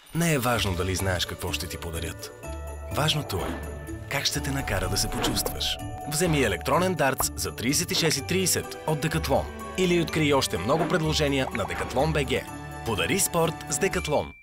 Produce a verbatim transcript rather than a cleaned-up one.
Не е важно дали знаеш какво ще ти подарят. Важното е как ще те накара да се почувстваш. Вземи електронен дартс за тридесет и шест и тридесет от Декатлон или открий още много предложения на Декатлон точка бг. Подари спорт с Декатлон.